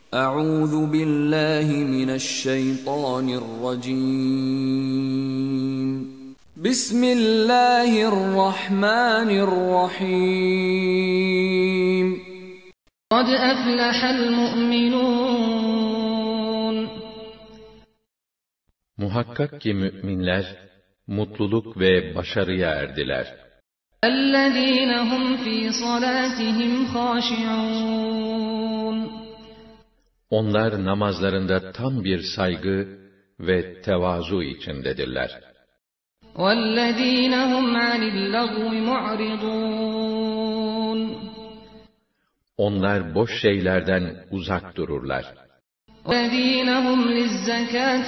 أعوذ بالله من الشيطان الرجيم بسم الله الرحمن الرحيم قد أفلح المؤمنون Muhakkak ki müminler mutluluk ve başarıya erdiler. الذين هم في صلاتهم خاشعون Onlar namazlarında tam bir saygı ve tevazu içindedirler. وَالَّذ۪ينَ هُمْ عَنِ اللَّغْوِ مُعْرِضُونَ Onlar boş şeylerden uzak dururlar. وَالَّذ۪ينَ هُمْ لِلزَّكَاةِ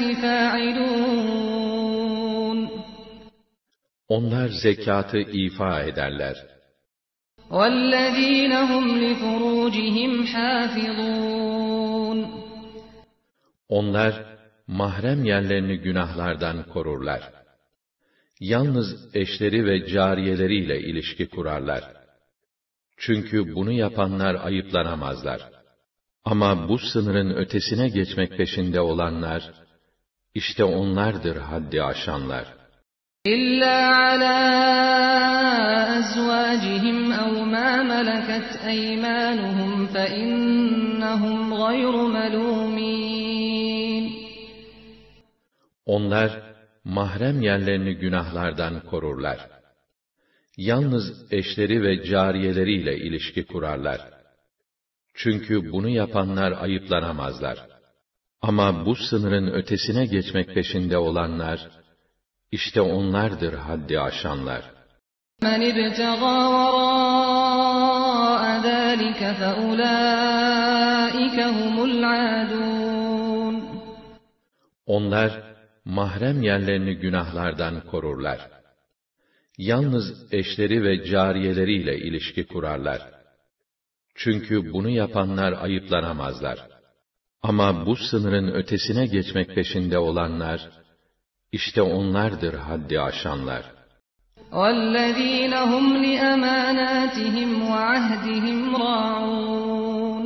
فَاعِلُونَ Onlar zekatı ifa ederler. وَالَّذ۪ينَ هُمْ لِفُرُوجِهِمْ حَافِظُونَ Onlar mahrem yerlerini günahlardan korurlar. Yalnız eşleri ve cariyeleriyle ilişki kurarlar. Çünkü bunu yapanlar ayıplanamazlar. Ama bu sınırın ötesine geçmek peşinde olanlar, işte onlardır haddi aşanlar. إِلَّا عَلَى أَزْوَاجِهِمْ أَوْ مَا مَلَكَتْ أَيْمَانُهُمْ فَإِنَّهُمْ غَيْرُ مَلُومِينَ Onlar mahrem yerlerini günahlardan korurlar. Yalnız eşleri ve cariyeleriyle ilişki kurarlar. Çünkü bunu yapanlar ayıplanamazlar. Ama bu sınırın ötesine geçmek peşinde olanlar, İşte onlardır haddi aşanlar. مَنِ ابْتَغَى وَرَاءَ ذَٰلِكَ فَأُولَٰئِكَ هُمُ الْعَادُونَ Onlar mahrem yerlerini günahlardan korurlar. Yalnız eşleri ve cariyeleriyle ilişki kurarlar. Çünkü bunu yapanlar ayıplanamazlar. Ama bu sınırın ötesine geçmek peşinde olanlar, İşte onlardır haddi aşanlar. وَالَّذ۪ينَ هُمْ لِأَمَانَاتِهِمْ وَعَهْدِهِمْ رَاعُونَ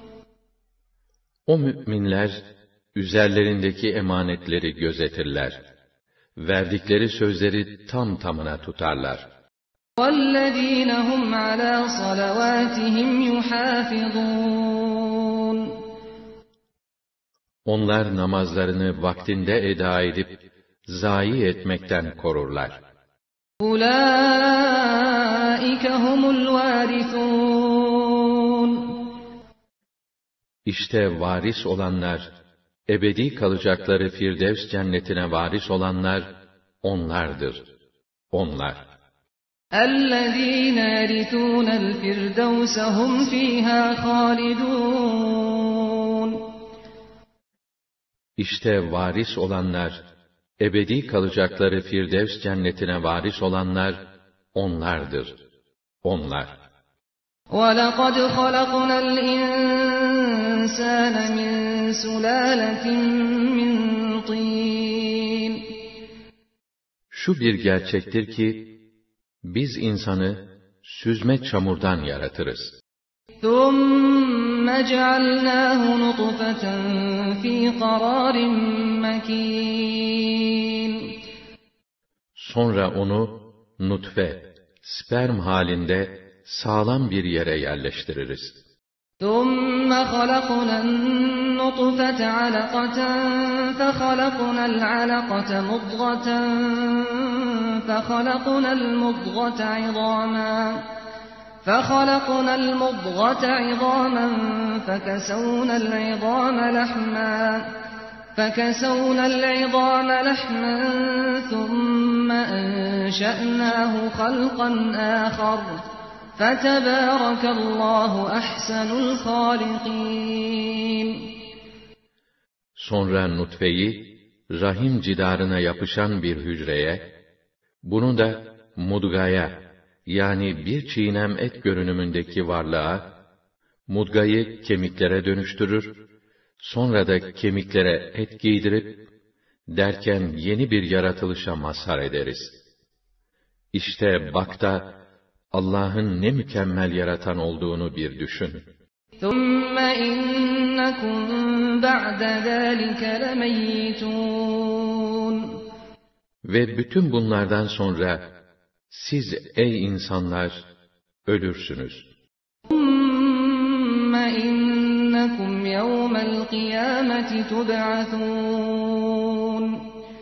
O müminler, üzerlerindeki emanetleri gözetirler. Verdikleri sözleri tam tamına tutarlar. وَالَّذ۪ينَ هُمْ عَلَى صَلَوَاتِهِمْ يُحَافِظُونَ Onlar namazlarını vaktinde eda edip, zayi etmekten korurlar. أُولَٰئِكَ هُمُ الْوَارِثُونَ İşte varis olanlar, ebedi kalacakları Firdevs cennetine varis olanlar, onlardır. Onlar. الَّذ۪ينَ يَرِثُونَ الْفِرْدَوْسَ هُمْ ف۪يهَا خَالِدُونَ İşte varis olanlar, ebedi kalacakları Firdevs cennetine varis olanlar, onlardır. Onlar. وَلَقَدْ خَلَقْنَا الْإِنسَانَ مِنْ سُلَالَةٍ مِّنْ طِينٍ Şu bir gerçektir ki, biz insanı süzme çamurdan yaratırız. ثُمَّ جَعَلْنَاهُ نُطْفَةً فِي قَرَارٍ مَكِينٍ Sonra onu nutfe, sperm halinde sağlam bir yere yerleştiririz. ثُمَّ خَلَقْنَا النُّطْفَةَ عَلَقَةً فَخَلَقْنَا الْعَلَقَةَ مُضْغَةً فَخَلَقْنَا الْمُضْغَةَ عِظَامًا فَكَسَوْنَا الْعِظَامَ لَحْمًا ثُمَّ أَنشَأْنَاهُ خَلْقًا آخَرَ فَتَبَارَكَ اللّٰهُ أَحْسَنُ الْخَالِقِينَ Sonra nutfeyi, rahim cidarına yapışan bir hücreye, bunu da mudgaya, yani bir çiğnem et görünümündeki varlığa, mudgayı kemiklere dönüştürür, sonra da kemiklere et giydirip, derken yeni bir yaratılışa mazhar ederiz. İşte bak da, Allah'ın ne mükemmel yaratan olduğunu bir düşün. ثُمَّ إِنَّكُمْ وَإِنَّكُمْ بَعْدَ ذَٰلِكَ لَمَيِّتُونَ Ve bütün bunlardan sonra siz ey insanlar ölürsünüz. ثُمَّ إِنَّكُمْ يَوْمَ الْقِيَامَةِ تُبْعَثُونَ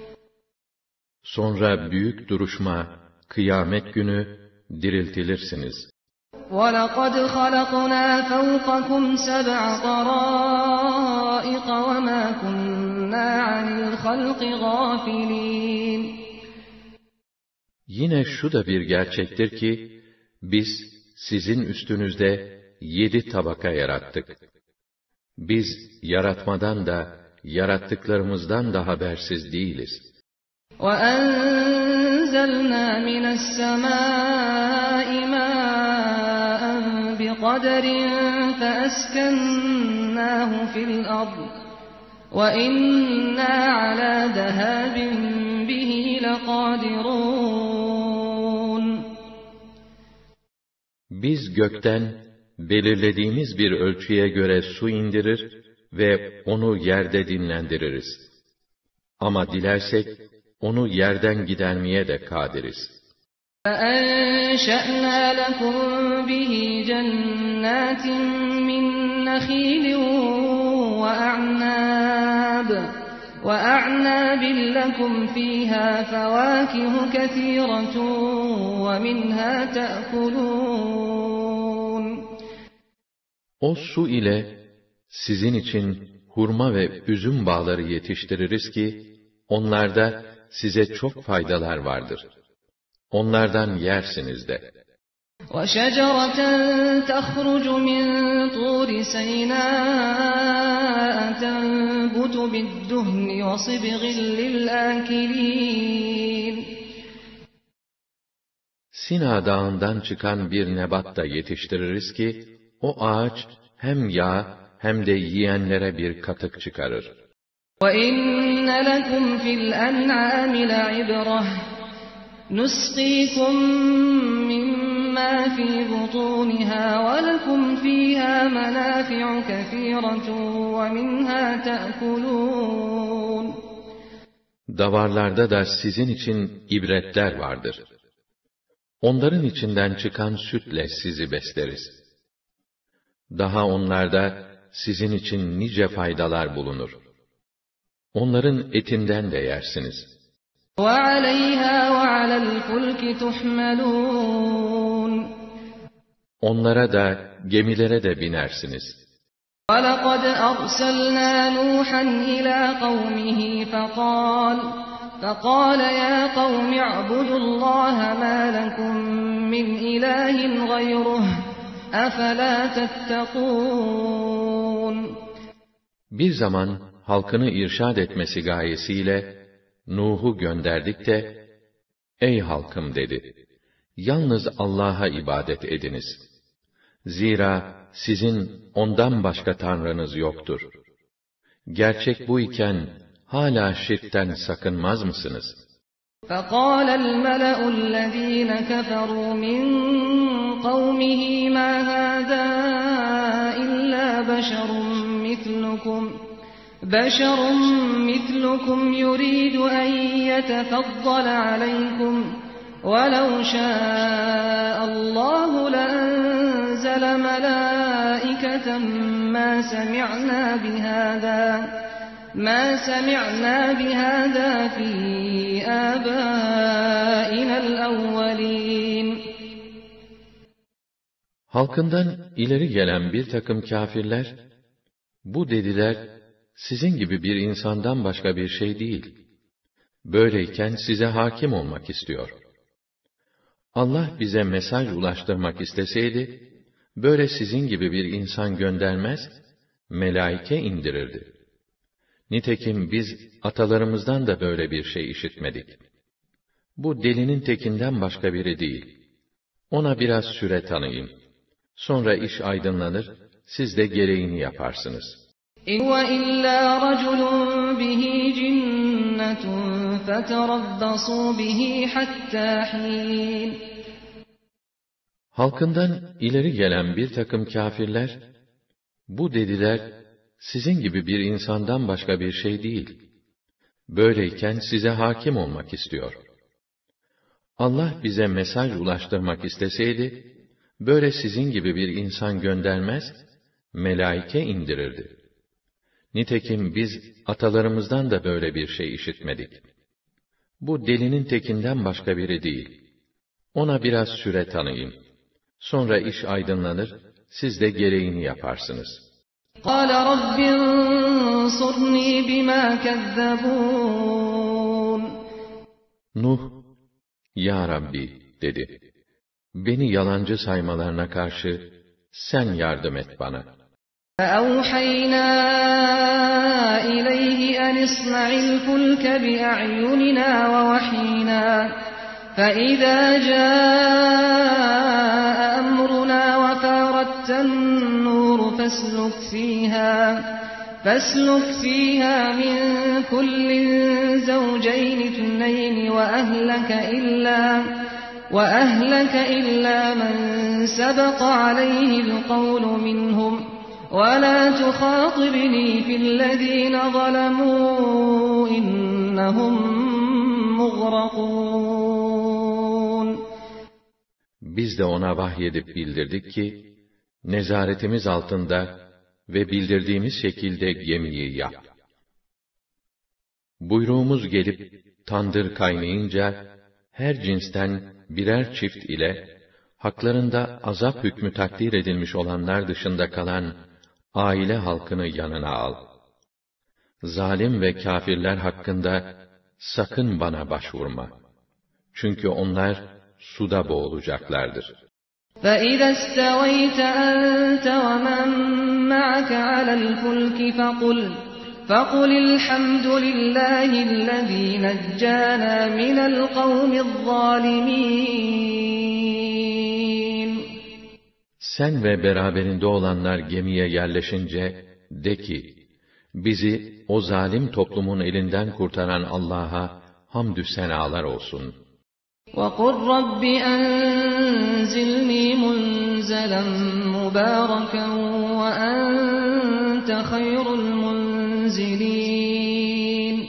Sonra büyük duruşma, kıyamet günü diriltilirsiniz. وَلَقَدْ خَلَقْنَا فَوْقَكُمْ سَبْعَ طَرَائِقَ وَمَا كُنَّا عَنِ الْخَلْقِ غَافِلِينَ Yine şu da bir gerçektir ki, biz sizin üstünüzde 7 tabaka yarattık. Biz yaratmadan da, yarattıklarımızdan da habersiz değiliz. وَأَنزَلْنَا مِنَ السَّمَاءِ مَاءً بِقَدَرٍ فَأَسْكَنَّاهُ فِي الْأَرْضِ وَإِنَّا عَلَى ذَهَابٍ بِهِ لَقَادِرُونَ Biz gökten belirlediğimiz bir ölçüye göre su indirir ve onu yerde dinlendiririz. Ama dilersek onu yerden gidermeye de kadiriz. فَأَنشَأْنَا لَكُمْ بِهِ جَنَّاتٍ مِّن نَّخِيلٍ وَأَعْنَابٍ لَّكُمْ فِيهَا فَوَاكِهُ كَثِيرَةٌ وَمِنْهَا تَأْكُلُونَ O su ile sizin için hurma ve üzüm bağları yetiştiririz ki, onlarda size çok faydalar vardır. Onlardan yersiniz de. وَشَجَرَةً تَخْرُجُ مِنْ طُورِ سَيْنَاءَ تَنْبُتُ بِالدُّهْنِ وَصِبْغٍ لِلْآكِلِينَ Sina Dağı'ndan çıkan bir nebat da yetiştiririz ki, o ağaç hem yağ hem de yiyenlere bir katık çıkarır. وَإِنَّ لَكُمْ فِي الْأَنْعَامِ لَعِبْرَةً نُسْقِيكُم مِّمَّا فِي بُطُونِهَا وَلَكُمْ فِيهَا مَنَافِعُ كَثِيرَةٌ وَمِنْهَا تَأْكُلُونَ Davarlarda da sizin için ibretler vardır. Onların içinden çıkan sütle sizi besleriz. Daha onlarda sizin için nice faydalar bulunur. Onların etinden de yersiniz. وَعَلَيْهَا وَعَلَى الْفُلْكِ تُحْمَلُونَ Onlara da, gemilere de binersiniz. وَلَقَدْ أَرْسَلْنَا نُوحًا إِلَى قَوْمِهِ فَقَالَ يَا قَوْمِ اعْبُدُوا اللَّهَ مَا لَكُمْ مِنْ إِلَٰهٍ غَيْرُهُ أَفَلَا تَتَّقُونَ Bir zaman halkını irşad etmesi gayesiyle Nuh'u gönderdik de, ey halkım dedi, yalnız Allah'a ibadet ediniz. Zira sizin ondan başka tanrınız yoktur. Gerçek bu iken, hala şirkten sakınmaz mısınız? فَقَالَ الْمَلَأُ الَّذ۪ينَ كَفَرُوا مِنْ قَوْمِهِ مَا هَذَا إِلَّا بَشَرٌ مِثْلُكُمْ يُرِيدُ أَنْ يَتَفَضَّلَ عَلَيْكُمْ وَلَوْ شَاءَ اللّٰهُ لَأَنْزَلَ مَلَائِكَةً مَا سَمِعْنَا بِهَذَا فِي آبَائِنَا الْأَوَّلِينَ Halkından ileri gelen bir takım kâfirler, bu dediler, sizin gibi bir insandan başka bir şey değil. Böyleyken size hakim olmak istiyor. Allah bize mesaj ulaştırmak isteseydi, böyle sizin gibi bir insan göndermez, melaike indirirdi. Nitekim biz atalarımızdan da böyle bir şey işitmedik. Bu delinin tekinden başka biri değil. Ona biraz süre tanıyın. Sonra iş aydınlanır, siz de gereğini yaparsınız. إِلَّا رَجُلٌ بِهِ جِنَّةٌ فَتَرَبَّصُوا بِهِ حَتَّى حِينٍ Halkından ileri gelen bir takım kâfirler, bu dediler, sizin gibi bir insandan başka bir şey değil. Böyleyken size hakim olmak istiyor. Allah bize mesaj ulaştırmak isteseydi, böyle sizin gibi bir insan göndermez, melaike indirirdi. Nitekim biz atalarımızdan da böyle bir şey işitmedik. Bu delinin tekinden başka biri değil. Ona biraz süre tanıyın. Sonra iş aydınlanır, siz de gereğini yaparsınız. قَالَ رَبِّ انصُرْنِي بِمَا كَذَّبُونَ Nuh, Ya Rabbi dedi. Beni yalancı saymalarına karşı sen yardım et bana. فَأَوْحَيْنَا إِلَيْهِ أَنِ اصْنَعِ الْفُلْكَ بِأَعْيُنِنَا وَوَحْيِنَا فَإِذَا جَاءَ أَمْرُنَا وَفَارَتِ النُّورُ فَاسْلُكْ فِيهَا مِنْ كُلٍّ زَوْجَيْنِ اثْنَيْنِ وَأَهْلَكَ إِلَّا مَنْ سَبَقَ عَلَيْهِ الْقَوْلُ مِنْهُمْ وَلَا تُخَاطِبْنِي فِي الَّذِينَ ظَلَمُوا إِنَّهُمْ مُغْرَقُونَ Biz de ona vahyedip bildirdik ki, nezaretimiz altında ve bildirdiğimiz şekilde gemiyi yap. Buyruğumuz gelip tandır kaynayınca, her cinsten birer çift ile, haklarında azap hükmü takdir edilmiş olanlar dışında kalan aile halkını yanına al. Zalim ve kâfirler hakkında sakın bana başvurma. Çünkü onlar suda boğulacaklardır. فَإِذَا اسْتَوَيْتَ أَنْتَ وَمَنْ مَعَكَ عَلَى الْفُلْكِ فَقُلِ الْحَمْدُ لِلَّهِ الَّذِي نَجَّانَا مِنَ الْقَوْمِ الظَّالِمِينَ Sen ve beraberinde olanlar gemiye yerleşince, de ki, bizi o zalim toplumun elinden kurtaran Allah'a hamdü senalar olsun. وَقُلْ رَبِّ أَنْزِلْنِي مُنْزَلًا مُبَارَكًا وَأَنْتَ خَيْرُ الْمُنْزِلِينَ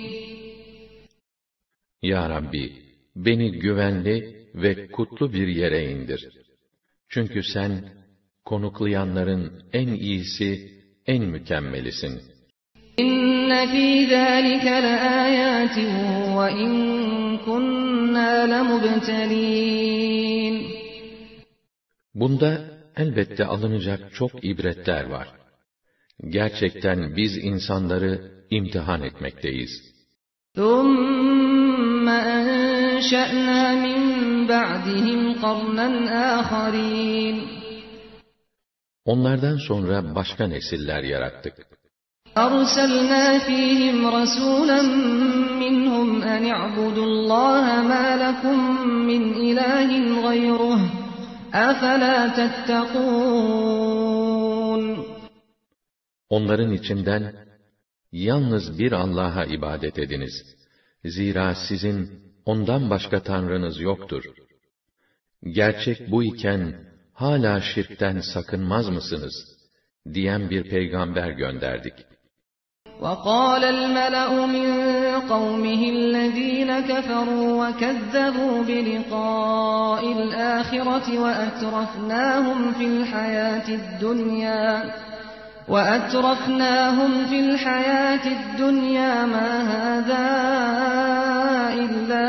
Ya Rabbi, beni güvenli ve kutlu bir yere indir. Çünkü sen, konuklayanların en iyisi, en mükemmelisin. İnne fî zâlike leâyâtin ve in kunnâ lemubtelîn. Bunda elbette alınacak çok ibretler var. Gerçekten biz insanları imtihan etmekteyiz. ثُمَّ أَنشَأْنَا مِنْ بَعْدِهِمْ قَرْنًا آخَرِينَ. Onlardan sonra başka nesiller yarattık. أَرْسَلْنَا فِيهِمْ رَسُولًا مِّنْهُمْ أَنِ اعْبُدُوا اللَّهَ مَا لَكُمْ مِنْ إِلَٰهٍ غَيْرُهُ أَفَلَا تَتَّقُونَ. Onların içinden, yalnız bir Allah'a ibadet ediniz. Zira sizin ondan başka tanrınız yoktur. Gerçek bu iken, hala şirkten sakınmaz mısınız? Diyen bir peygamber gönderdik. وَقَالَ الْمَلَأُ مِنْ قَوْمِهِ الَّذ۪ينَ كَفَرُوا وَكَذَّبُوا بِلِقَاءِ الْآخِرَةِ وَأَتْرَفْنَاهُمْ فِي الْحَيَاةِ الدُّنْيَا مَا هَذَا إِلَّا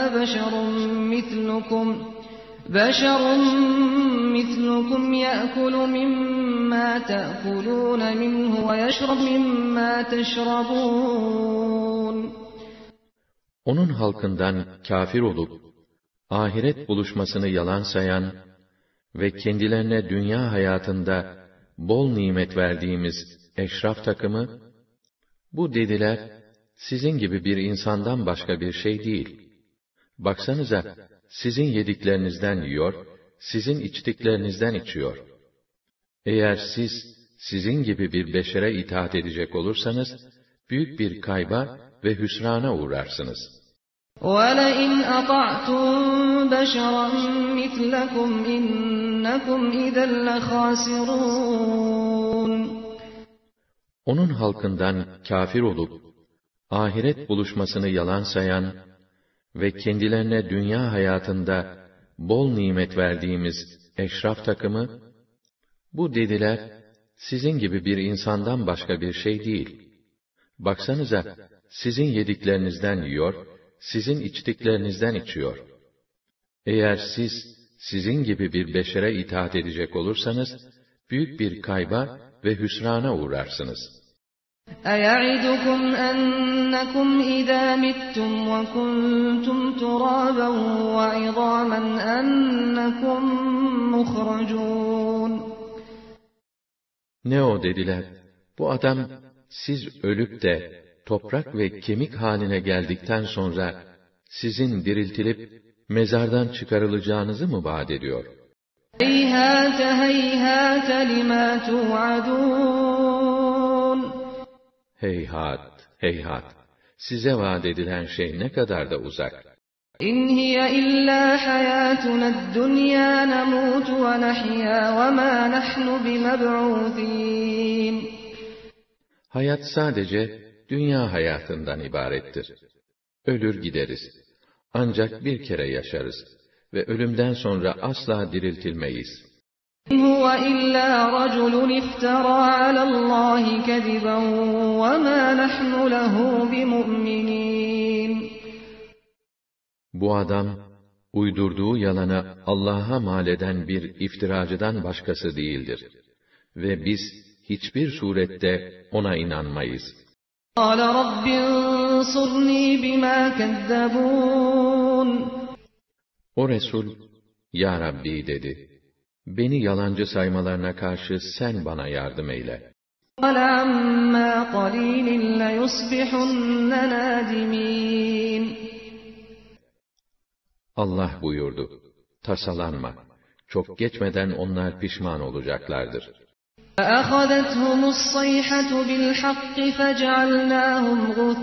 بَشَرٌ مِثْلُكُمْ يَأْكُلُ مِمَّا تَأْكُلُونَ مِنْهُ وَيَشْرَبُ مِمَّا تَشْرَبُونَ. Onun halkından kâfir olup, ahiret buluşmasını yalan sayan ve kendilerine dünya hayatında bol nimet verdiğimiz eşraf takımı, bu dediler, sizin gibi bir insandan başka bir şey değil. Baksanıza, sizin yediklerinizden yiyor, sizin içtiklerinizden içiyor. Eğer siz, sizin gibi bir beşere itaat edecek olursanız, büyük bir kayba ve hüsrana uğrarsınız. وَلَئِنْ أَطَعْتُمْ بَشَرًا مِثْلَكُمْ إِنَّكُمْ إِذًا لَخَاسِرُونَ. Onun halkından kâfir olup, ahiret buluşmasını yalan sayan ve kendilerine dünya hayatında bol nimet verdiğimiz eşraf takımı, bu dediler, sizin gibi bir insandan başka bir şey değil. Baksanıza, sizin yediklerinizden yiyor, sizin içtiklerinizden içiyor. Eğer siz, sizin gibi bir beşere itaat edecek olursanız, büyük bir kayba ve hüsrana uğrarsınız. أَيَعِدُكُمْ أَنَّكُمْ إِذَا مِتُّمْ وَكُنْتُمْ تُرَابًا وَعِظَامًا أَنَّكُمْ مُخْرَجُونَ Ne o dediler, bu adam, siz ölüp de toprak ve kemik haline geldikten sonra, sizin diriltilip, mezardan çıkarılacağınızı mı vaat ediyor? هَيْهَاتَ هَيْهَاتَ لِمَا تُوعَدُونَ Heyhat, heyhat! Size vaat edilen şey ne kadar da uzak. إِنْ هِيَ إِلَّا حَيَاتُنَا الدُّنْيَا نَمُوتُ وَنَحْيَا وَمَا نَحْنُ بِمَبْعُوثِينَ Hayat sadece dünya hayatından ibarettir. Ölür gideriz. Ancak bir kere yaşarız ve ölümden sonra asla diriltilmeyiz. إِنْ هُوَ إِلَّا رَجُلٌ افْتَرَى عَلَى اللّٰهِ كَذِبًا وَمَا نَحْنُ لَهُ بِمُؤْمِنِينَ Bu adam, uydurduğu yalana Allah'a mal eden bir iftiracıdan başkası değildir. Ve biz, hiçbir surette ona inanmayız. قَالَ رَبِّ انصُرْنِي بِمَا كَذَّبُونَ O Resul, Ya Rabbi dedi, beni yalancı saymalarına karşı sen bana yardım eyle. قَالَ عَمَّا قَلِيلٍ لَيُصْبِحُنَّ نَادِمِينَ Allah buyurdu, tasalanma, çok geçmeden onlar pişman olacaklardır. فَأَخَذَتْهُمُ الصَّيْحَةُ بِالْحَقِّ فَجَعَلْنَاهُمْ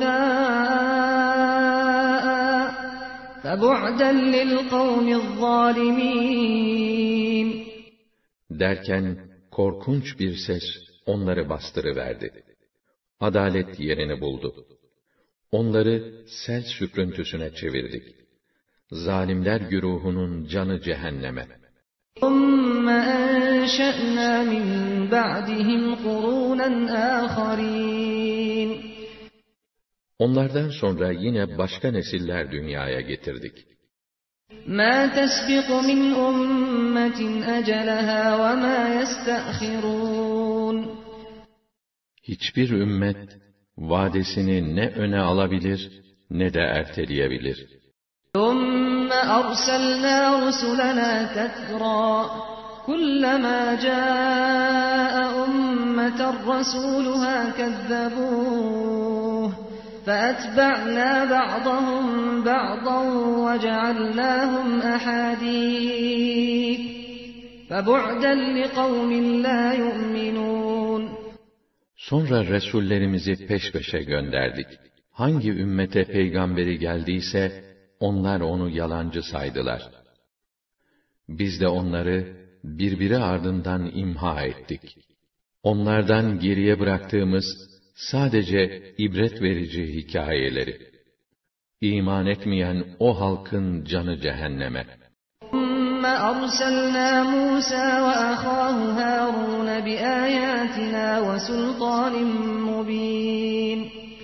غُثَاءً فَبُعْدًا لِلْقَوْمِ الظَّالِمِينَ Derken korkunç bir ses onları bastırıverdi. Adalet yerini buldu. Onları sel süprüntüsüne çevirdik. Zalimler güruhunun canı cehenneme. ثُمَّ أَنشَأْنَا مِنْ بَعْدِهِمْ قُرُونًا آخَرِينَ Onlardan sonra yine başka nesiller dünyaya getirdik. مَا تَسْبِقُ مِنْ أُمَّةٍ أَجَلَهَا وَمَا يَسْتَأْخِرُونَ Hiçbir ümmet, vadesini ne öne alabilir, ne de erteleyebilir. ثُمَّ أَرْسَلْنَا رُسُلَنَا تَتْرَى كُلَّمَا جَاءَ أُمَّةً رَسُولُهَا كَذَّبُوهُ فَأَتْبَعْنَا بَعْضَهُمْ بَعْضًا وَجَعَلْنَاهُمْ أَحَادِيثَ فَبُعْدًا لِقَوْمٍ لَا يُؤْمِنُونَ Sonra Resullerimizi peş peşe gönderdik. Hangi ümmete peygamberi geldiyse, onlar onu yalancı saydılar. Biz de onları birbiri ardından imha ettik. Onlardan geriye bıraktığımız sadece ibret verici hikayeleri. İman etmeyen o halkın canı cehenneme. ثُمَّ أَرْسَلْنَا مُوسَى وَأَخَاهُ هَارُونَ بِآيَاتِنَا وَسُلْطَانٍ مُّبِينٍ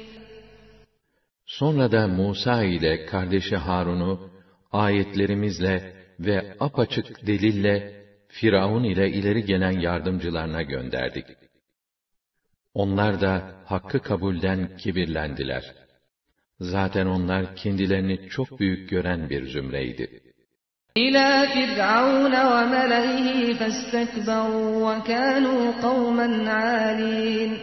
Sonra da Musa ile kardeşi Harun'u ayetlerimizle ve apaçık delille Firavun ile ileri gelen yardımcılarına gönderdik. Onlar da hakkı kabulden kibirlendiler. Zaten onlar kendilerini çok büyük gören bir zümreydi. إِلَى فِرْعَوْنَ وَمَلَئِهِ فَاسْتَكْبَرُوا وَكَانُوا قَوْمًا عَالِينَ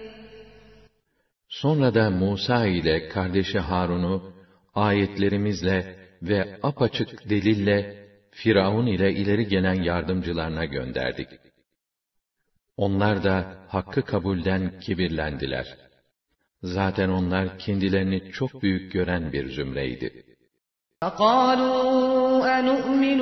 Sonra da Musa ile kardeşi Harun'u ayetlerimizle ve apaçık delille Firavun ile ileri gelen yardımcılarına gönderdik. Onlar da hakkı kabulden kibirlendiler. Zaten onlar kendilerini çok büyük gören bir zümreydi. فَقَالُوا أَنُؤْمِنُ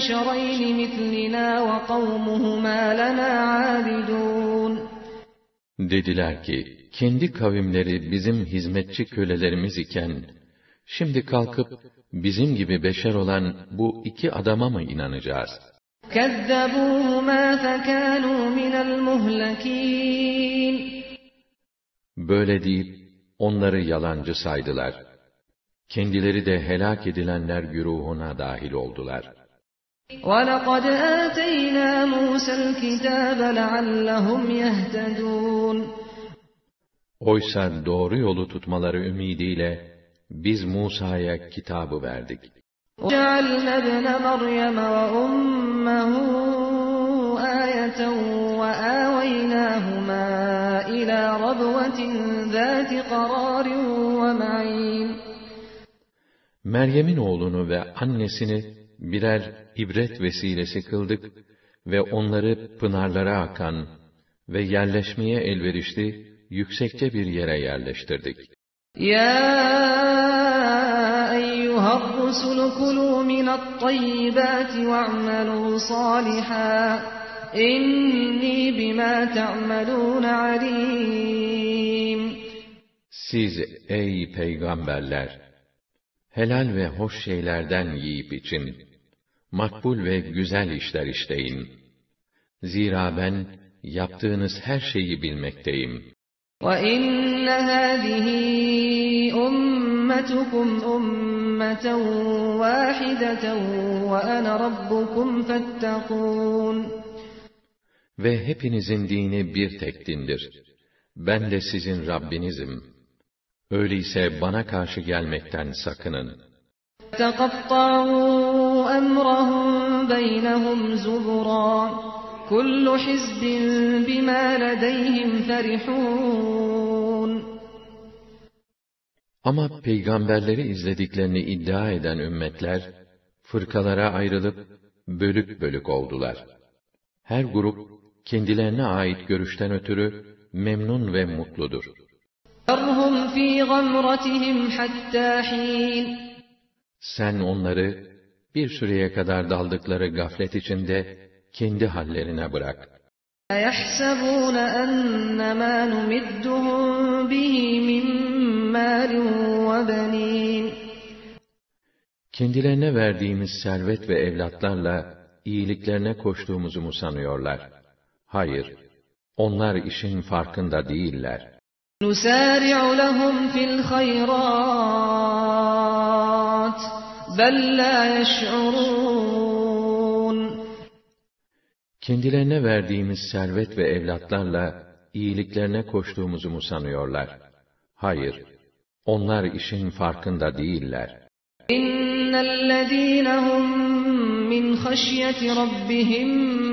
لِبَشَرَيْنِ مِثْلِنَا وَقَوْمُهُمَا لَنَا عَابِدُونَ Dediler ki, kendi kavimleri bizim hizmetçi kölelerimiz iken, şimdi kalkıp bizim gibi beşer olan bu iki adama mı inanacağız? كَذَّبُوهُمَا فَكَانُوا مِنَ الْمُهْلَكِينَ Böyle deyip onları yalancı saydılar. Kendileri de helak edilenler güruhuna dahil oldular. وَلَقَدْ آتَيْنَا مُوسَى الْكِتَابَ لَعَلَّهُمْ يَهْتَدُونَ Oysa doğru yolu tutmaları ümidiyle biz Musa'ya kitabı verdik. وَجَعَلْنَا ابْنَ مَرْيَمَ وَأُمَّهُ آيَةً وَآوَيْنَاهُمَا إِلَى رَبْوَةٍ ذَاتِ قَرَارٍ وَمَعِينٍ Meryem'in oğlunu ve annesini birer ibret vesilesi kıldık ve onları pınarlara akan ve yerleşmeye elverişli yüksekçe bir yere yerleştirdik. يَا أَيُّهَا الرُّسُلُ كُلُوا مِنَ الطَّيِّبَاتِ وَاعْمَلُوا صَالِحًا إِنِّي بِمَا تَعْمَلُونَ عَلِيمٌ Siz ey peygamberler! Helal ve hoş şeylerden yiyip için, makbul ve güzel işler işleyin. Zira ben yaptığınız her şeyi bilmekteyim. وَإِنَّ هَذِهِ أُمَّتُكُمْ أُمَّةً وَاحِدَةً وَأَنَا رَبُّكُمْ فَاتَّقُونِ Ve hepinizin dini bir tek dindir. Ben de sizin Rabbinizim. Öyleyse bana karşı gelmekten sakının. تَقَطَّعُوا أَمْرَهُمْ بَيْنَهُمْ زُبُرًا كُلُّ حِزْبٍ بِمَا لَدَيْهِمْ فَرِحُونَ Ama peygamberleri izlediklerini iddia eden ümmetler, fırkalara ayrılıp bölük bölük oldular. Her grup, kendilerine ait görüşten ötürü memnun ve mutludur. ذَرْهُمْ فِي غَمْرَتِهِمْ حَتَّى حِينٍ Sen onları, bir süreye kadar daldıkları gaflet içinde, kendi hallerine bırak. يَحْسَبُونَ أَنَّمَا نُمِدُّهُمْ بِهِ مِنْ مَالٍ وَبَنِينَ Kendilerine verdiğimiz servet ve evlatlarla, iyiliklerine koştuğumuzu mu sanıyorlar? Hayır, onlar işin farkında değiller. نُسَارِعُ لَهُمْ فِي الْخَيْرَاتِ بَلْ لَا يَشْعُرُونَ Kendilerine verdiğimiz servet ve evlatlarla, iyiliklerine koştuğumuzu mu sanıyorlar? Hayır, onlar işin farkında değiller. إِنَّ الَّذ۪ينَ هُمْ مِنْ خَشْيَةِ رَبِّهِمْ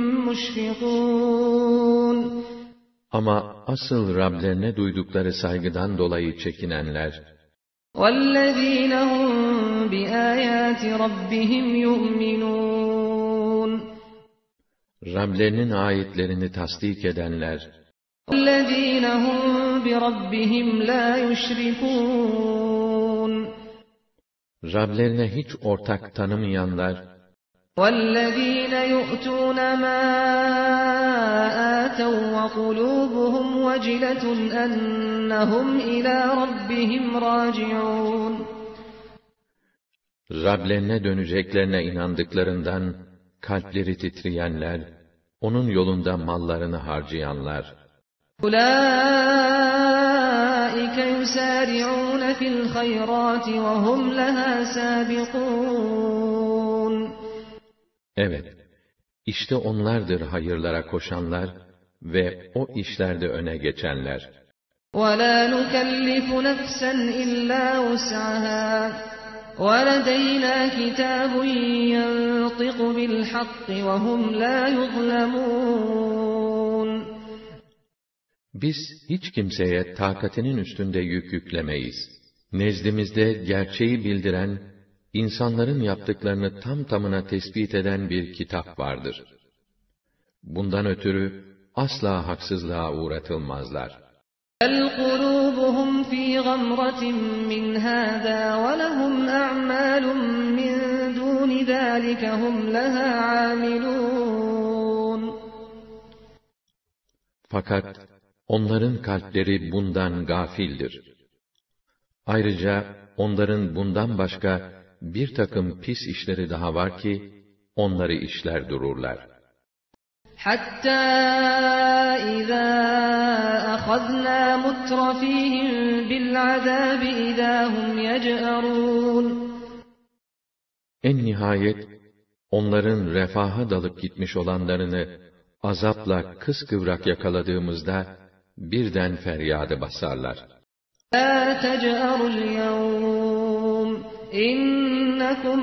مُشْفِقُونَ Ama asıl Rablerine duydukları saygıdan dolayı çekinenler, وَالَّذ۪ينَ هُمْ بِآيَاتِ رَبِّهِمْ يُؤْمِنُونَ Rablerinin ayetlerini tasdik edenler, وَالَّذ۪ينَ هُمْ بِرَبِّهِمْ لَا يُشْرِكُونَ Rablerine hiç ortak tanımayanlar, وَالَّذ۪ينَ يُؤْتُونَ مَا آتَوْا وَقُلُوبُهُمْ وَجِلَةٌ أَنَّهُمْ إِلَى رَبِّهِمْ رَاجِعُونَ Rablerine döneceklerine inandıklarından, kalpleri titreyenler, onun yolunda mallarını harcayanlar, أُولَٰئِكَ يُسَارِعُونَ فِي الْخَيْرَاتِ وَهُمْ لَهَا سَابِقُونَ evet, işte onlardır hayırlara koşanlar ve o işlerde öne geçenler. وَلَا نُكَلِّفُ نَفْسًا إِلَّا وُسْعَهَا وَلَدَيْنَا كِتَابٌ يَنطِقُ بِالْحَقِّ وَهُمْ لَا يُظْلَمُونَ Biz hiç kimseye takatinin üstünde yük yüklemeyiz. Nezdimizde gerçeği bildiren, insanların yaptıklarını tam tamına tespit eden bir kitap vardır. Bundan ötürü asla haksızlığa uğratılmazlar. بَلْ قُلُوبُهُمْ فِي غَمْرَةٍ مِّنْ هَٰذَا وَلَهُمْ أَعْمَالٌ مِّن دُونِ ذَٰلِكَ هُمْ لَهَا عَامِلُونَ Fakat onların kalpleri bundan gafildir. Ayrıca onların bundan başka bir takım pis işleri daha var ki, onları işler dururlar. Hatta izâ akhadnâ mutrafîhim bil'azâbi izâ hum yec'arûn. En nihayet, onların refaha dalıp gitmiş olanlarını azapla kıskıvrak yakaladığımızda birden feryadı basarlar. لَا تَجْأَرُوا الْيَوْمَ إِنَّكُمْ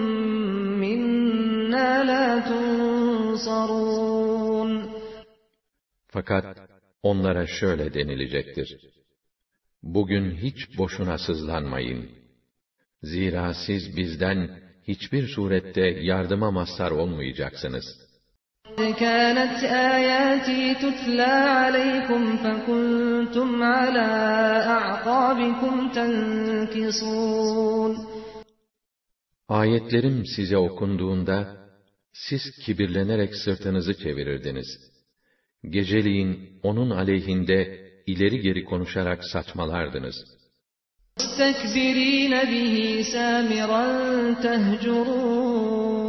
مِنَّا لَا تُنصَرُونَ. Fakat onlara şöyle denilecektir: bugün hiç boşuna sızlanmayın. Zira siz bizden hiçbir surette yardıma mazhar olmayacaksınız. كانت آياتي تتلى عليكم فكنتم على أعقابكم تنكصون. Ayetlerim size okunduğunda, siz kibirlenerek sırtınızı çevirirdiniz. Geceliğin onun aleyhinde ileri geri konuşarak saçmalardınız. مُسْتَكْبِرِينَ بِهِ سَامِرًا تَهْجُرُونَ.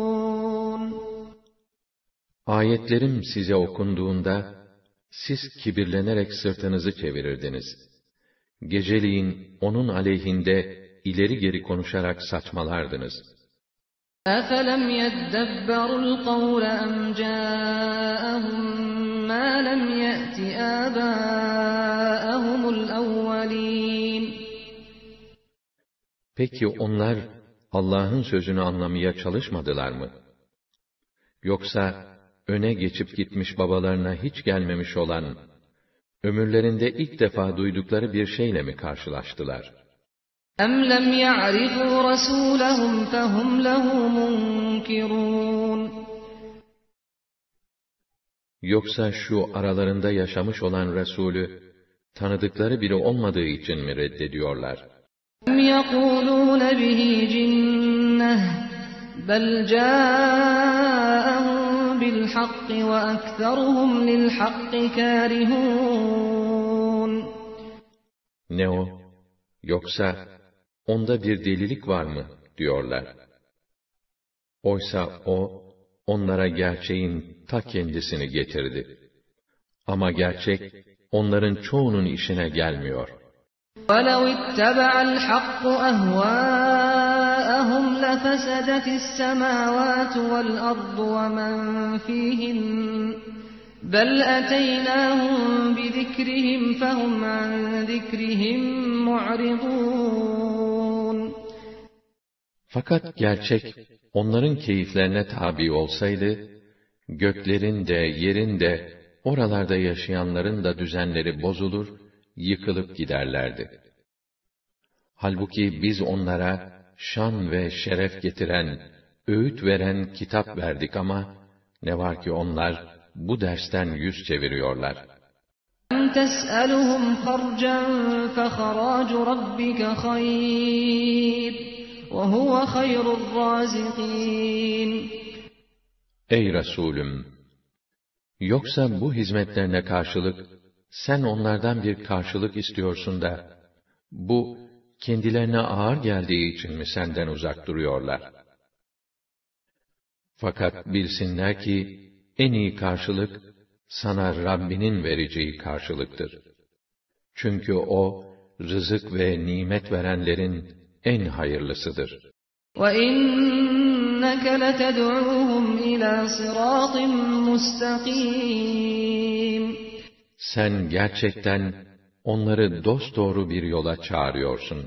Ayetlerim size okunduğunda, siz kibirlenerek sırtınızı çevirirdiniz. Geceliğin onun aleyhinde ileri geri konuşarak saçmalardınız. أَفَلَمْ يَدَّبَّرُوا الْقَوْلَ أَمْ جَاءَهُم مَّا لَمْ يَأْتِ آبَاءَهُمُ الْأَوَّلِينَ. Peki onlar Allah'ın sözünü anlamaya çalışmadılar mı? Yoksa öne geçip gitmiş babalarına hiç gelmemiş olan, ömürlerinde ilk defa duydukları bir şeyle mi karşılaştılar? أَمْ لَمْ يَعْرِفُوا رَسُولَهُمْ فَهُمْ لَهُ مُنْكِرُونَ. Yoksa şu aralarında yaşamış olan Resulü, tanıdıkları biri olmadığı için mi reddediyorlar? يَقُولُونَ بِهِ جِنَّةٌ بَلْ جَاءَهُم بِالْحَقِّ وَأَكْثَرُهُمْ لِلْحَقِّ كَارِهُونَ. Ne o? Yoksa onda bir delilik var mı diyorlar. Oysa o, onlara gerçeğin ta kendisini getirdi. Ama gerçek, onların çoğunun işine gelmiyor. وَلَوِ اتَّبَعَ الْحَقُّ أَهْوَاءَهُمْ لَفَسَدَتِ السَّمَاوَاتُ وَالْأَرْضُ وَمَنْ فِيهِنَّ بَلْ أَتَيْنَاهُمْ بِذِكْرِهِمْ فَهُمْ عَنْ ذِكْرِهِمْ مُعْرِضُونَ. Fakat gerçek, onların keyiflerine tabi olsaydı, göklerin de, yerin de, oralarda yaşayanların da düzenleri bozulur, yıkılıp giderlerdi. Halbuki biz onlara şan ve şeref getiren, öğüt veren kitap verdik ama, ne var ki onlar bu dersten yüz çeviriyorlar. أَمْ تَسْأَلُهُمْ خَرْجًا فَخَرَاجُ رَبِّكَ خَيْرٌ وَهُوَ خَيْرُ الرَّازِقِينَ. Ey Resulüm! Yoksa bu hizmetlerine karşılık, sen onlardan bir karşılık istiyorsun da, bu, kendilerine ağır geldiği için mi senden uzak duruyorlar? Fakat bilsinler ki, en iyi karşılık, sana Rabbinin vereceği karşılıktır. Çünkü o, rızık ve nimet verenlerin en hayırlısıdır. وَإِنَّكَ لَتَدْعُوهُمْ إِلَى صِرَاطٍ مُسْتَقِيمٍ. Sen gerçekten onları dosdoğru bir yola çağırıyorsun.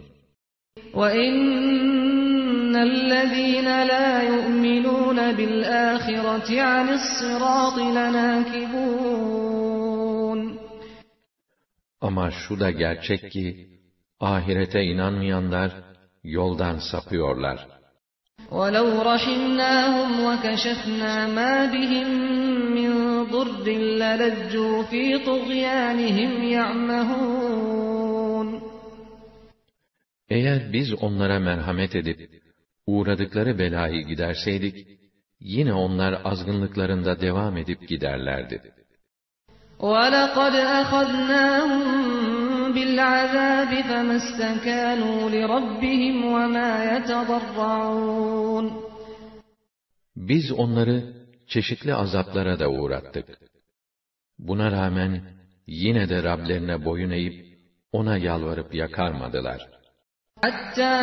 وَإِنَّ الَّذ۪ينَ لَا يُؤْمِنُونَ بِالْآخِرَةِ عَنِ الصِّرَاطِ لَنَاكِبُونَ. Ama şu da gerçek ki, ahirete inanmayanlar yoldan sapıyorlar. وَلَوْ رَحِمْنَاهُمْ وَكَشَفْنَا مَا بِهِمْ مِنْ ضُرٍّ لَلَجُّوا فِي طُغْيَانِهِمْ يَعْمَهُونَ. Eğer biz onlara merhamet edip, uğradıkları belayı giderseydik, yine onlar azgınlıklarında devam edip giderlerdi. وَلَقَدْ أَخَذْنَاهُمْ بِالْعَذَابِ فَمَا اسْتَكَانُوا لِرَبِّهِمْ وَمَا يَتَضَرَّعُونَ Biz onları çeşitli azaplara da uğrattık. Buna rağmen yine de Rablerine boyun eğip ona yalvarıp yakarmadılar. حَتَّى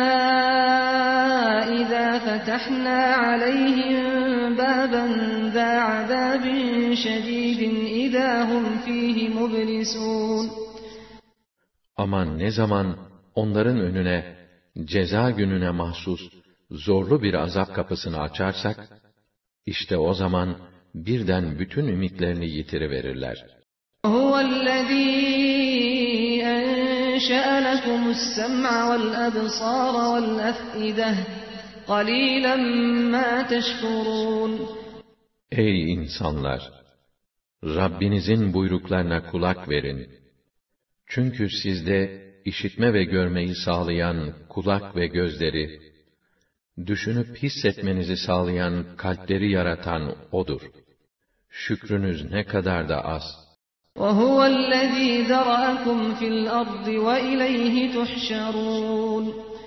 إِذَا فَتَحْنَا عَلَيْهِمْ بَابًا ذَا عَذَابٍ شَدِيدٍ إِذَا هُمْ فِيهِ مُبْلِسُونَ Ama ne zaman onların önüne ceza gününe mahsus zorlu bir azap kapısını açarsak, işte o zaman birden bütün ümitlerini yitiriverirler. هُوَ الَّذ۪ي أَنْشَأَ لَكُمُ السَّمْعَ وَالْأَبْصَارَ وَالْأَفْئِدَةَ قَلِيلًا مَا تَشْكُرُونَ Ey insanlar! Rabbinizin buyruklarına kulak verin. Çünkü sizde işitme ve görmeyi sağlayan kulak ve gözleri, düşünüp hissetmenizi sağlayan kalpleri yaratan O'dur. Şükrünüz ne kadar da az. وَهُوَ الَّذ۪ي ذَرَأَكُمْ فِي الْأَرْضِ وَإِلَيْهِ تُحْشَرُونَ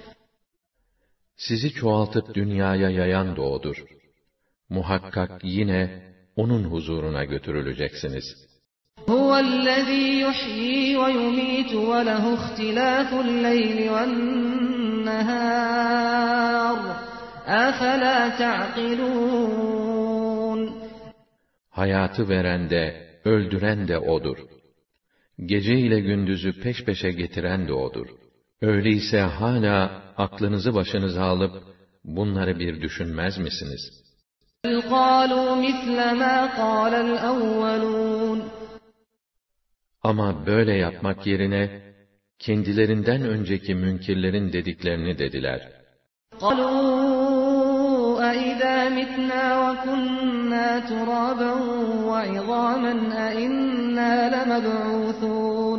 Sizi çoğaltıp dünyaya yayan da O'dur. Muhakkak yine O'nun huzuruna götürüleceksiniz. هُوَ الَّذ۪ي يُحْيِي وَيُمِيتُ وَلَهُ اخْتِلَافُ اللَّيْلِ وَالنَّهَارِ أَفَلَا تَعْقِلُونَ Hayatı veren de, öldüren de O'dur. Gece ile gündüzü peş peşe getiren de O'dur. Öyleyse hala aklınızı başınıza alıp bunları bir düşünmez misiniz? قَالُوا مِثْلَ مَا قَالَ الْأَوَّلُونَ Ama böyle yapmak yerine, kendilerinden önceki münkirlerin dediklerini dediler. قَالُوا أَإِذَا مِتْنَا وَكُنَّا تُرَابًا وَعِظَامًا أَإِنَّا لَمَبْعُوثُونَ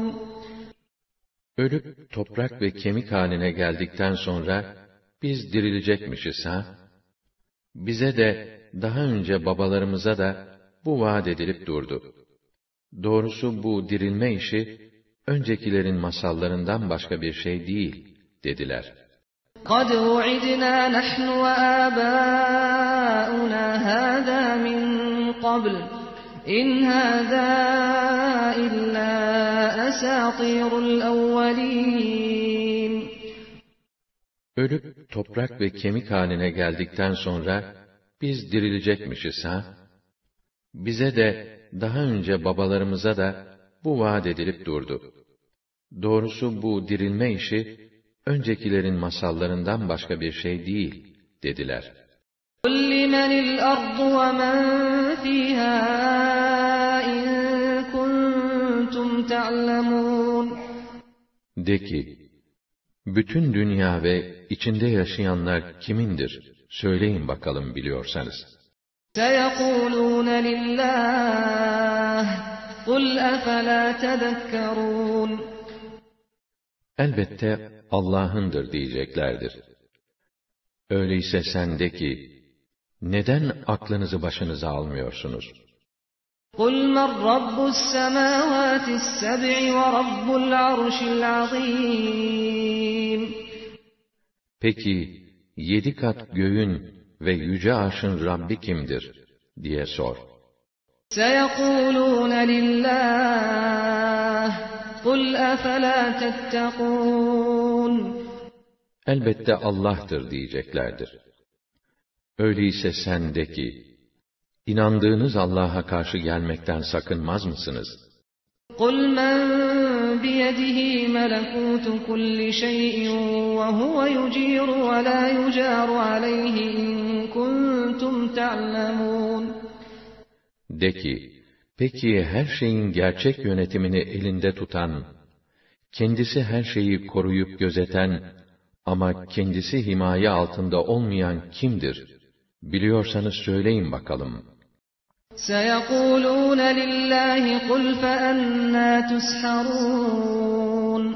Ölüp toprak ve kemik haline geldikten sonra, biz dirilecekmişiz ha? Bize de, daha önce babalarımıza da, bu vaat edilip durdu. Doğrusu bu dirilme işi, öncekilerin masallarından başka bir şey değil, dediler. قَدْ وُعِدْنَا نَحْنُ وَآبَاؤُنَا هَذَا مِنْ قَبْلُ إِنْ هَذَا إِلَّا أَسَاطِيرُ الْأَوَّلِينَ Ölüp toprak ve kemik haline geldikten sonra, biz dirilecekmişiz ha? Bize de, daha önce babalarımıza da, bu vaat edilip durdu. Doğrusu bu dirilme işi, öncekilerin masallarından başka bir şey değil, dediler. قُلْ لِمَنِ الْأَرْضُ وَمَنْ فِيهَا إِنْ كُنْتُمْ تَعْلَمُونَ De ki, bütün dünya ve içinde yaşayanlar kimindir? Söyleyin bakalım biliyorsanız. سَيَقُولُونَ لِلّٰهِ قُلْ أَفَلَا تَذَكَّرُونَ Elbette Allah'ındır diyeceklerdir. Öyleyse sen de ki, neden aklınızı başınıza almıyorsunuz? قُلْ مَنْ رَبُّ السَّمَاوَاتِ السَّبْعِ وَرَبُّ الْعَرْشِ الْعَظِيمِ Peki, 7 kat göğün ve yüce arşın Rabbi kimdir? Diye sor. سَيَقُولُونَ لِلّٰهِ قُلْ أَفَلَا تَتَّقُونَ Elbette Allah'tır diyeceklerdir. Öyleyse sen de ki, inandığınız Allah'a karşı gelmekten sakınmaz mısınız? قُلْ مَنْ بِيَدِهِ مَلَكُوتُ كُلِّ شَيْءٍ وَهُوَ يُجِيرُ وَلَا يُجَارُ عَلَيْهِ إِنْ كُنْتُمْ تَعْلَمُونَ De ki, peki her şeyin gerçek yönetimini elinde tutan, kendisi her şeyi koruyup gözeten ama kendisi himaye altında olmayan kimdir? Biliyorsanız söyleyin bakalım. سَيَقُولُونَ لِلّٰهِ قُلْ فَأَنَّى تُسْحَرُونَ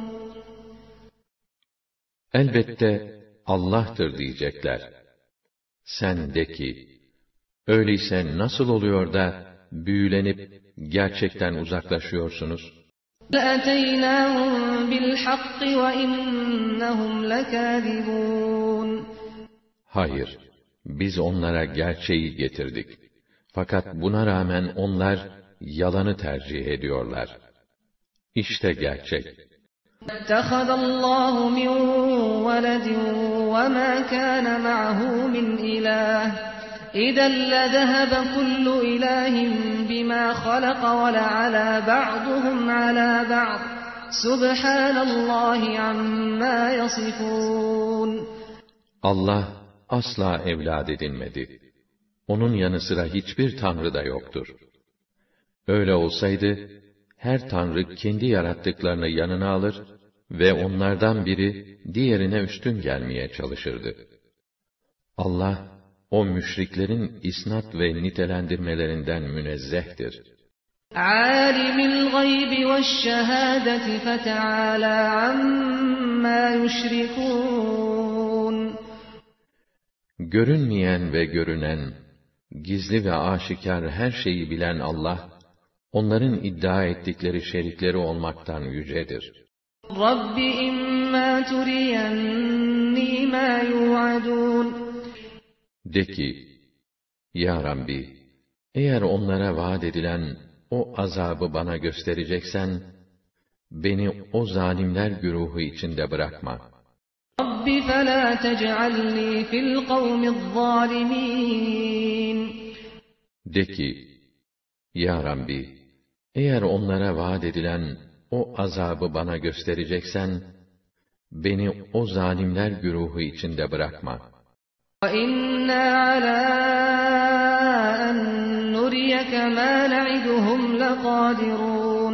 Elbette Allah'tır diyecekler. Sen de ki, öyleyse nasıl oluyor da büyülenip gerçekten uzaklaşıyorsunuz? لَأَتَيْنَاهُمْ بِالْحَقِّ وَإِنَّهُمْ لَكَاذِبُونَ Hayır, biz onlara gerçeği getirdik. Fakat buna rağmen onlar yalanı tercih ediyorlar. İşte gerçek. اتَّخَذَ اللّٰهُ مِنْ وَلَدٍ وَمَا كَانَ مَعَهُ مِنْ إِلَٰهٍ إِذًا لَّذَهَبَ كُلُّ إِلَٰهٍ بِمَا خَلَقَ وَلَعَلَا بَعْضُهُمْ عَلَىٰ بَعْضٍ سُبْحَانَ اللّٰهِ عَمَّا يَصِفُونَ Allah asla evlad edinmedi. Onun yanı sıra hiçbir tanrı da yoktur. Öyle olsaydı, her tanrı kendi yarattıklarını yanına alır ve onlardan biri diğerine üstün gelmeye çalışırdı. Allah, o müşriklerin isnat ve nitelendirmelerinden münezzehtir. عَالِمِ الْغَيْبِ وَالشَّهَادَةِ فَتَعَالَى عَمَّا يُشْرِكُونَ Görünmeyen ve görünen, gizli ve aşikar her şeyi bilen Allah, onların iddia ettikleri şerikleri olmaktan yücedir. رَبِّ إِمَّا تُرِيَنِّي مَا يُوعَدُونَ De ki, Ya Rabbi, eğer onlara vaat edilen o azabı bana göstereceksen, beni o zalimler güruhu içinde bırakma. رَبِّ فَلَا تَجْعَلْنِي فِي الْقَوْمِ الظَّالِمِينَ De ki, Ya Rabbi, eğer onlara vaat edilen o azabı bana göstereceksen, beni o zalimler güruhu içinde bırakma. وَإِنَّا عَلَىٰ أَن نُّرِيَكَ مَا نَعِدُهُمْ لَقَادِرُونَ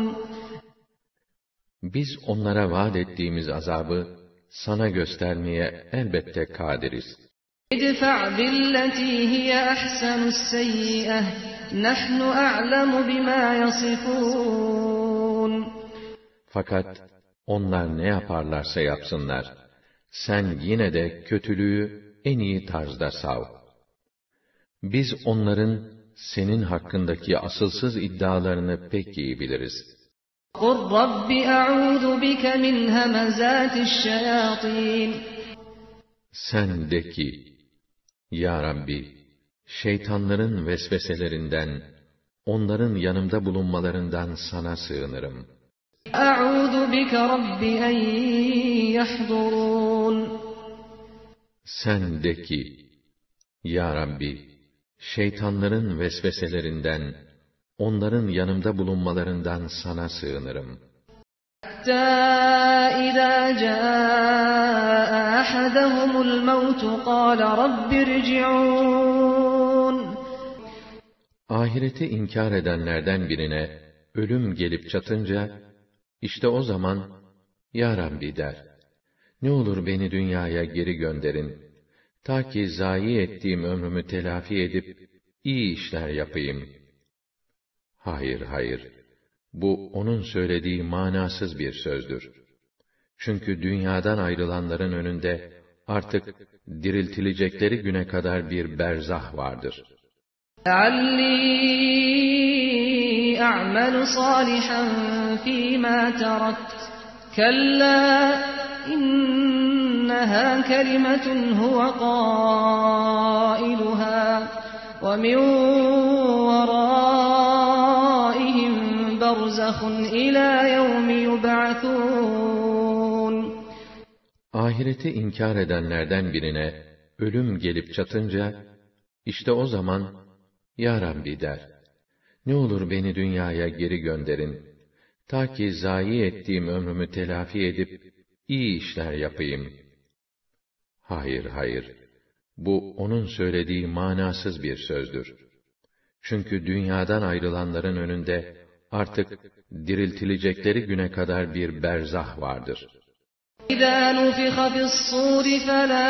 Biz onlara vaat ettiğimiz azabı sana göstermeye elbette kadiriz. اِدْفَعْ بِالَّتِي هِيَ أَحْسَنُ السَّيِّئَةَ نَحْنُ أَعْلَمُ بِمَا يَصِفُونَ Fakat onlar ne yaparlarsa yapsınlar, sen yine de kötülüğü en iyi tarzda sav. Biz onların senin hakkındaki asılsız iddialarını pek iyi biliriz. قُلْ رَبِّ أَعُوذُ بِكَ مِنْ هَمَزَاتِ الشَّيَاطِينِ Sen de ki, Ya Rabbi, şeytanların vesveselerinden, onların yanımda bulunmalarından sana sığınırım. أَعُوذُ بِكَ رَبِّ أَنْ يَحْضُرُونَ Sen de ki, Ya Rabbi, şeytanların vesveselerinden, onların yanımda bulunmalarından sana sığınırım. حَتَّى إِذَا جَاءَ أَحَدَهُمُ الْمَوْتُ قَالَ رَبِّ ارْجِعُونِ Ahireti inkar edenlerden birine ölüm gelip çatınca, işte o zaman, Ya Rabbi der, ne olur beni dünyaya geri gönderin, ta ki zayi ettiğim ömrümü telafi edip, iyi işler yapayım. Hayır, hayır, bu onun söylediği manasız bir sözdür. Çünkü dünyadan ayrılanların önünde, artık diriltilecekleri güne kadar bir berzah vardır. لَعَلِّي أَعْمَلُ صَالِحًا فِي مَا تَرَكْتُ كَلَّا إِنَّهَا كَلِمَةٌ هُوَ قَائِلُهَا وَمِنْ وَرَائِهِمْ بَرْزَخٌ إِلَى يَوْمِ يُبْعَثُونَ Ahireti inkar edenlerden birine ölüm gelip çatınca, işte o zaman, Ya Rabbi der, ne olur beni dünyaya geri gönderin, ta ki zayi ettiğim ömrümü telafi edip, iyi işler yapayım. Hayır, hayır, bu onun söylediği manasız bir sözdür. Çünkü dünyadan ayrılanların önünde, artık diriltilecekleri güne kadar bir berzah vardır. إِذَا نُفِخَ فِي الصُّورِ فَلَا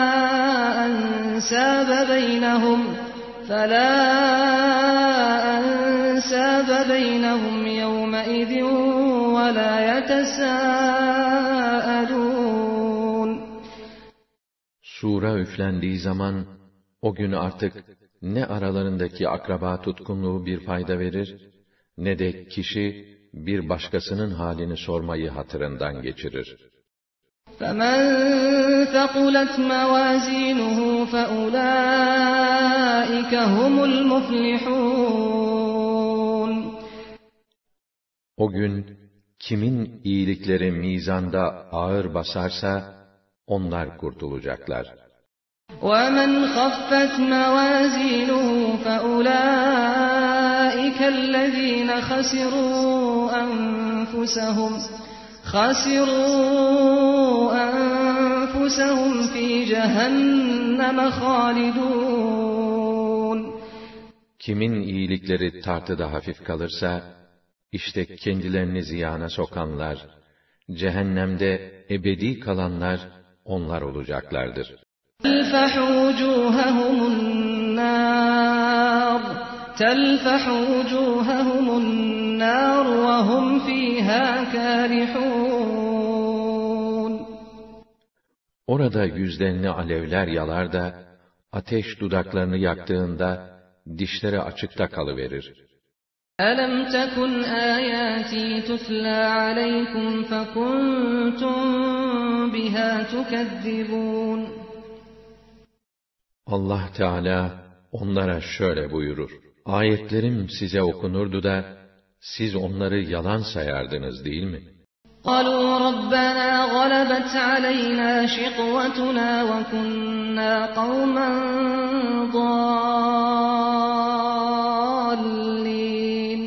أَنْسَابَ بَيْنَهُمْ يَوْمَئِذٍ وَلَا يَتَسَاءَلُونَ Sura üflendiği zaman, o gün artık ne aralarındaki akraba tutkunluğu bir fayda verir, ne de kişi bir başkasının halini sormayı hatırından geçirir. فَمَنْ ثَقُلَتْ مَوَازِينُهُ فَأُولَٰئِكَ هُمُ الْمُفْلِحُونَ O gün kimin iyilikleri mizanda ağır basarsa onlar kurtulacaklar. وَمَنْ خَفَّتْ مَوَازِينُهُ فَأُولَٰئِكَ الَّذِينَ خَسِرُوا أَنفُسَهُمْ فِي جَهَنَّمَ خَالِدُونَ Kimin iyilikleri tartıda hafif kalırsa, işte kendilerini ziyana sokanlar, cehennemde ebedi kalanlar onlar olacaklardır. تَلْفَحُ وُجُوهَهُمُ النَّارُ وَهُمْ فِيهَا كَارِحُونَ Orada yüzlerini alevler yalar da, ateş dudaklarını yaktığında, dişleri açıkta kalıverir. أَلَمْ تَكُنْ آيَاتِي تُتْلَى عَلَيْكُمْ فَكُنْتُمْ بِهَا تُكَذِّبُونَ Allah Teala onlara şöyle buyurur: Ayetlerim size okunurdu da, siz onları yalan sayardınız değil mi? قَالُوا رَبَّنَا غَلَبَتْ عَلَيْنَا شِقْوَتُنَا وَكُنَّا قَوْمًا ضَالِّينَ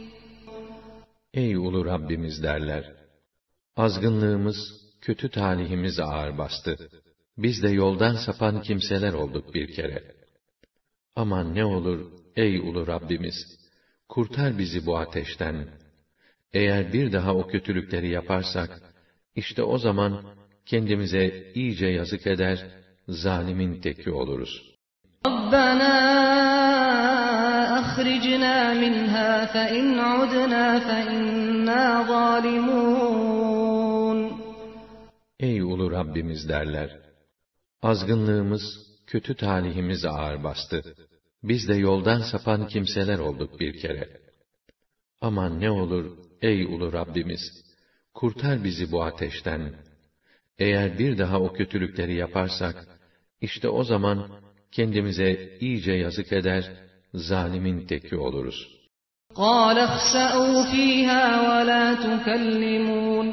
Ey ulu Rabbimiz derler, azgınlığımız, kötü talihimiz ağır bastı. Biz de yoldan sapan kimseler olduk bir kere. Aman ne olur ey ulu Rabbimiz, kurtar bizi bu ateşten. Eğer bir daha o kötülükleri yaparsak, işte o zaman kendimize iyice yazık eder, zalimin teki oluruz. رَبَّنَا أَخْرِجْنَا مِنْهَا فَإِنْ عُدْنَا فَإِنَّا ظَالِمُونَ Ey ulu Rabbimiz derler, azgınlığımız, kötü talihimiz ağır bastı. Biz de yoldan sapan kimseler olduk bir kere. Aman ne olur ey ulu Rabbimiz, kurtar bizi bu ateşten. Eğer bir daha o kötülükleri yaparsak, işte o zaman kendimize iyice yazık eder, zalimin teki oluruz. قَالَ اخْسَئُوا فِيهَا وَلَا تُكَلِّمُونَ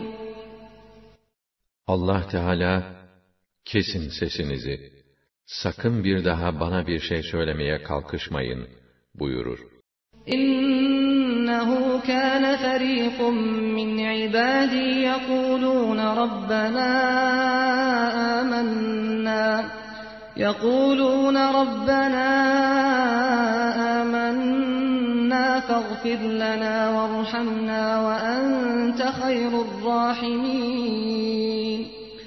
Allah Teala, kesin sesinizi, sakın bir daha bana bir şey söylemeye kalkışmayın buyurur. إِنَّهُ كَانَ فَرِيقٌ مِّنْ عِبَادِي يَقُولُونَ رَبَّنَا آمَنَّا فَاغْفِرْ لَنَا وَارْحَمْنَا وَأَنْتَ خَيْرُ الرَّاحِمِينَ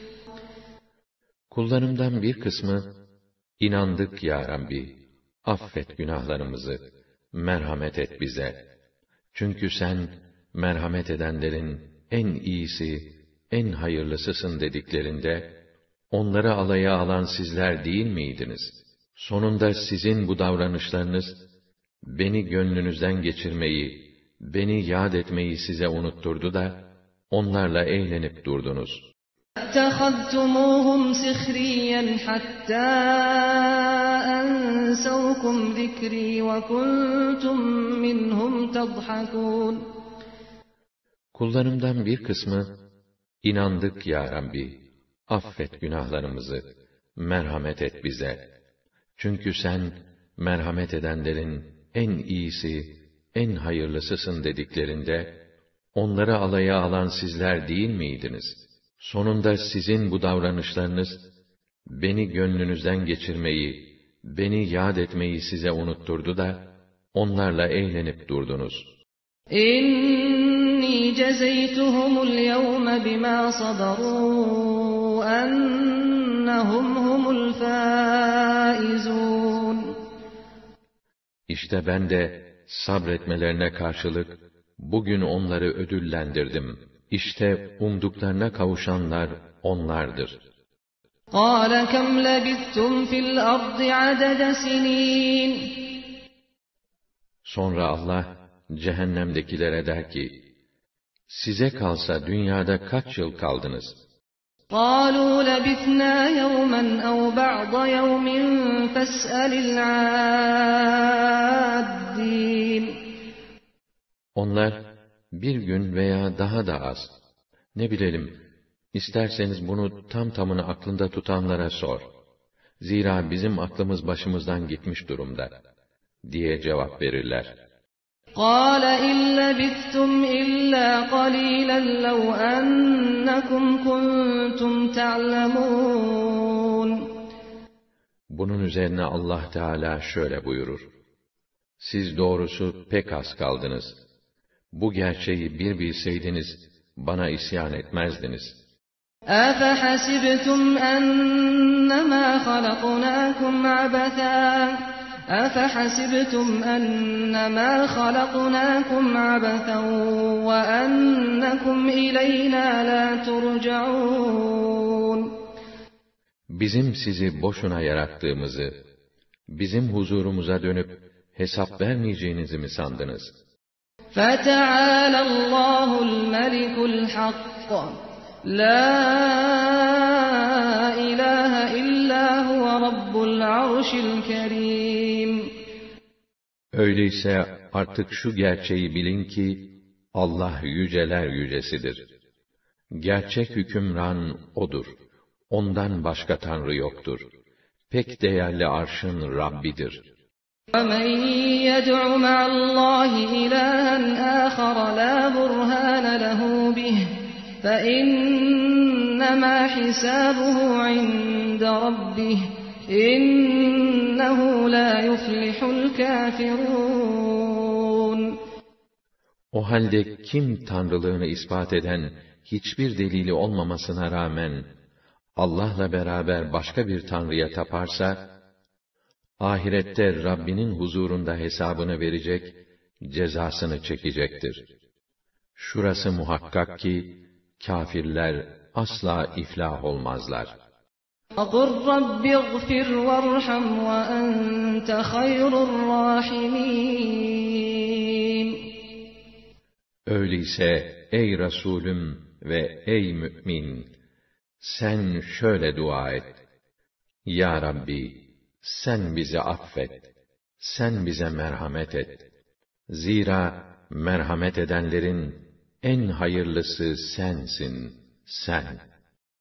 Kullarımdan bir kısmı, inandık ya Rabbi, affet günahlarımızı, merhamet et bize. Çünkü sen, merhamet edenlerin en iyisi, en hayırlısısın dediklerinde, onları alaya alan sizler değil miydiniz? Sonunda sizin bu davranışlarınız, beni gönlünüzden geçirmeyi, beni yad etmeyi size unutturdu da, onlarla eğlenip durdunuz. اتَّخَذْتُمُوهُمْ سِخْرِيًّا حَتَّى أَنْسَوْكُمْ ذِكْرِي وَكُنْتُمْ مِنْهُمْ تَضْحَكُونَ Kullarımdan bir kısmı, inandık ya Rabbi, affet günahlarımızı, merhamet et bize. Çünkü sen, merhamet edenlerin en iyisi, en hayırlısısın dediklerinde, onları alaya alan sizler değil miydiniz? Sonunda sizin bu davranışlarınız, beni gönlünüzden geçirmeyi, beni yad etmeyi size unutturdu da, onlarla eğlenip durdunuz. إِنِّي جَزَيْتُهُمُ الْيَوْمَ بِمَا صَبَرُوا أَنَّهُمْ هُمُ الْفَائِزُونَ İşte ben de sabretmelerine karşılık, bugün onları ödüllendirdim. İşte umduklarına kavuşanlar onlardır. قَالَ كَمْ لَبِثْتُمْ فِي الْأَرْضِ عَدَدَ سِنِينَ Sonra Allah cehennemdekilere der ki, size kalsa dünyada kaç yıl kaldınız? قَالُوا لَبِثْنَا يَوْمًا أَوْ بَعْضَ يَوْمٍ فَاسْأَلِ الْعَادِّينَ Onlar, bir gün veya daha da az, ne bilelim, isterseniz bunu tam tamına aklında tutanlara sor. Zira bizim aklımız başımızdan gitmiş durumda, diye cevap verirler. قَالَ إِنْ لَبِثْتُمْ إِلَّا قَلِيلًا لَوْ أَنَّكُمْ كُنْتُمْ تَعْلَمُونَ Bunun üzerine Allah Teala şöyle buyurur: siz doğrusu pek az kaldınız. Bu gerçeği bir bilseydiniz, bana isyan etmezdiniz. أَفَحَسِبْتُمْ أَنَّمَا خَلَقْنَاكُمْ عَبَثًا وَأَنَّكُمْ إِلَيْنَا لَا تُرْجَعُونَ Bizim sizi boşuna yarattığımızı, bizim huzurumuza dönüp hesap vermeyeceğinizi mi sandınız? فَتَعَالَى اللّٰهُ الْمَلِكُ الْحَقُّ لَا إِلَٰهَ إِلَّا هُوَ رَبُّ الْعَرْشِ الْكَرِيمِ Öyleyse artık şu gerçeği bilin ki, Allah yüceler yücesidir. Gerçek hükümran O'dur. Ondan başka Tanrı yoktur. Pek değerli arşın Rabbidir. وَمَنْ يَدْعُ مَعَ اللّٰهِ إِلَٰهًا آخَرَ لَا بُرْهَانَ لَهُ بِهِ فَإِنَّمَا حِسَابُهُ عِندَ رَبِّهِ إِنَّهُ لَا يُفْلِحُ الْكَافِرُونَ O halde kim Tanrılığını ispat eden hiçbir delili olmamasına rağmen Allah'la beraber başka bir Tanrı'ya taparsa, ahirette Rabbinin huzurunda hesabını verecek, cezasını çekecektir. Şurası muhakkak ki, kâfirler asla iflah olmazlar. وَقُلْ رَبِّ اغْفِرْ وَارْحَمْ وَأَنْتَ خَيْرُ الرَّاحِمِينَ Öyleyse ey Resulüm ve ey mümin, sen şöyle dua et: Ya Rabbi, sen bizi affet, sen bize merhamet et. Zira merhamet edenlerin en hayırlısı sensin, sen.